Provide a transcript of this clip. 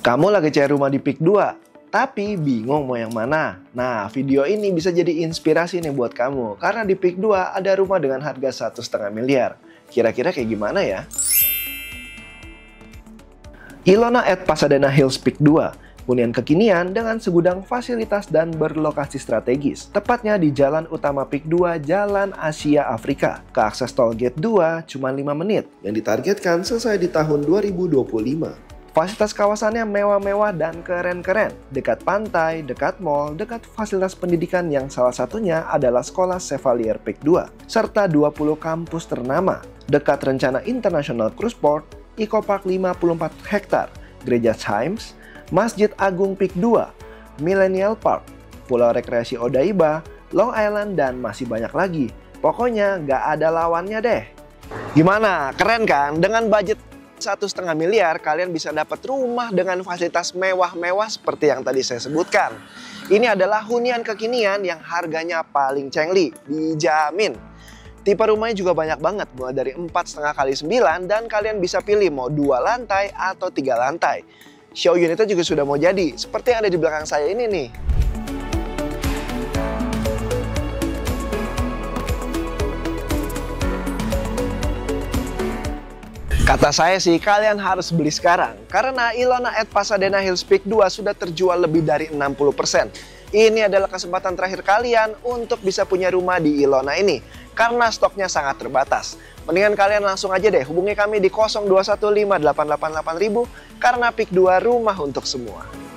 Kamu lagi cari rumah di Pik 2, tapi bingung mau yang mana? Nah, video ini bisa jadi inspirasi nih buat kamu. Karena di Pik 2 ada rumah dengan harga 1,5 miliar. Kira-kira kayak gimana ya? Ilona at Pasadena Hills Pik 2. Hunian kekinian dengan segudang fasilitas dan berlokasi strategis. Tepatnya di Jalan Utama Pik 2, Jalan Asia Afrika. Ke akses tol gate 2 cuma 5 menit. Yang ditargetkan selesai di tahun 2025. Fasilitas kawasannya mewah-mewah dan keren-keren. Dekat pantai, dekat mall, dekat fasilitas pendidikan yang salah satunya adalah Sekolah Chevalier Pik 2. Serta 20 kampus ternama. Dekat rencana International Cruise Port, Eco Park 54 hektar, Gereja Chimes, Masjid Agung Pik 2, Millennial Park, Pulau Rekreasi Odaiba, Long Island, dan masih banyak lagi. Pokoknya nggak ada lawannya deh. Gimana? Keren kan? Dengan budget 1,5 miliar, kalian bisa dapat rumah dengan fasilitas mewah-mewah seperti yang tadi saya sebutkan. Ini adalah hunian kekinian yang harganya paling cengli, dijamin. Tipe rumahnya juga banyak banget, mulai dari 4,5 kali 9, dan kalian bisa pilih mau 2 lantai atau 3 lantai. Show unitnya juga sudah mau jadi, seperti yang ada di belakang saya ini nih. Kata saya sih, kalian harus beli sekarang. Karena Ilona at Pasadena Hills Pik 2 sudah terjual lebih dari 60%. Ini adalah kesempatan terakhir kalian untuk bisa punya rumah di Ilona ini. Karena stoknya sangat terbatas. Mendingan kalian langsung aja deh hubungi kami di 0215888000 karena Pik 2 rumah untuk semua.